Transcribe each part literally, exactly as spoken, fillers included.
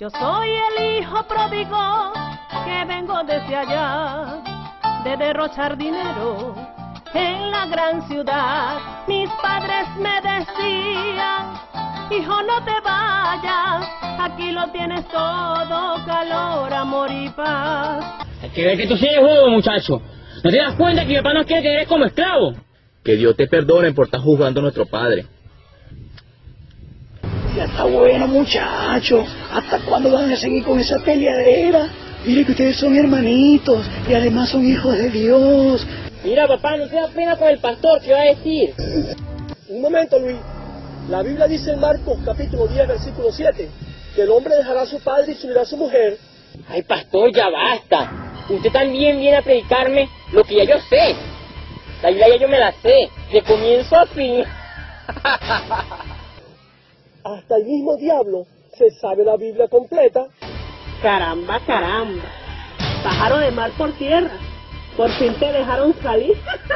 Yo soy el hijo pródigo que vengo desde allá, de derrochar dinero en la gran ciudad. Mis padres me decían, hijo, no te vayas, aquí lo tienes todo, calor, amor y paz. Hay que ver que tú sigues juego, muchacho. ¿No te das cuenta que mi papá nos quiere tener como esclavo? Que Dios te perdone por estar juzgando a nuestro padre. Ya está bueno, muchachos. ¿Hasta cuándo van a seguir con esa peleadera? Mire que ustedes son hermanitos y además son hijos de Dios. Mira, papá, no te da pena con el pastor, ¿qué va a decir? Un momento, Luis. La Biblia dice en Marcos capítulo diez, versículo siete, que el hombre dejará a su padre y se unirá a su mujer. Ay, pastor, ya basta. Usted también viene a predicarme lo que ya yo sé. La Biblia ya yo me la sé, de comienzo a fin. Hasta el mismo diablo se sabe la Biblia completa. Caramba, caramba. Pájaro de mar por tierra. Por fin te dejaron salir.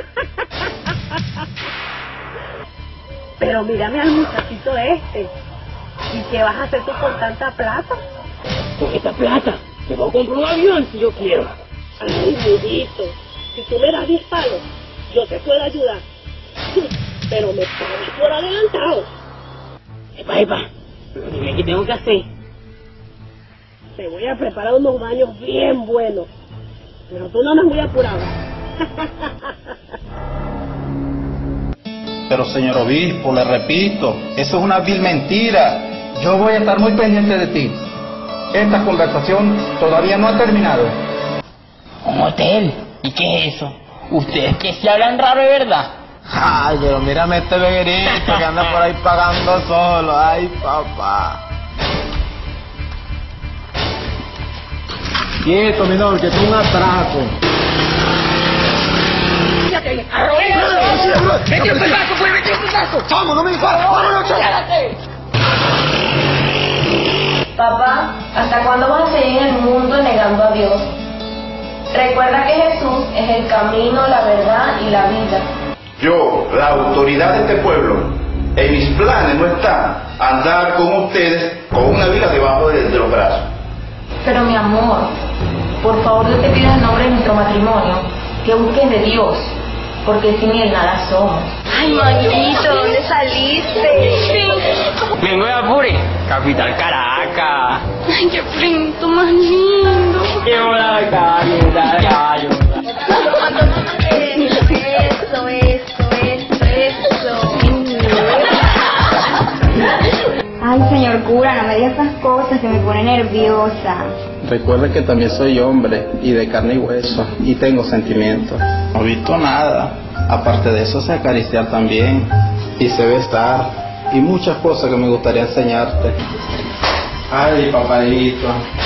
Pero mírame al muchachito este. ¿Y qué vas a hacer tú con tanta plata? Con esta plata, me voy a comprar un avión si yo quiero. Ay, mijito, si tú me das diez palos, yo te puedo ayudar. Pero me pagas por adelantado. Epa, epa, dime qué tengo que hacer. Te voy a preparar unos baños bien buenos. Pero tú no andas muy apurado. Pero señor obispo, le repito, eso es una vil mentira. Yo voy a estar muy pendiente de ti. Esta conversación todavía no ha terminado. ¿Un hotel? ¿Y qué es eso? Ustedes que se hablan raro, de verdad. Ay, pero mírame este beberito que anda por ahí pagando solo. Ay, papá. Quieto, menor, que es un atraco. ¡Vete un pedazo, pues! ¡Vete un pedazo! ¡Vamos, no me dispares! ¡Vámonos, Papá, ¿hasta cuándo vas a seguir en el mundo negando a Dios? Recuerda que Jesús es el camino, la verdad y la vida. Yo, la autoridad de este pueblo, en mis planes no está andar con ustedes con una Biblia debajo de, de los brazos. Pero mi amor, por favor yo te pido en nombre de nuestro matrimonio que busques de Dios, porque sin Él nada somos. Ay, manito, ¿dónde saliste? Vengo de Apure, capital Caracas. Ay, qué frito más lindo. ¡Qué hola, calle, gallo! Eso, eso, eso, eso. Ay, señor cura, no me digas esas cosas que me pone nerviosa. Recuerde que también soy hombre y de carne y hueso y tengo sentimientos. No he visto nada. Aparte de eso, sé acariciar también y sé besar y muchas cosas que me gustaría enseñarte. Ay, papadito.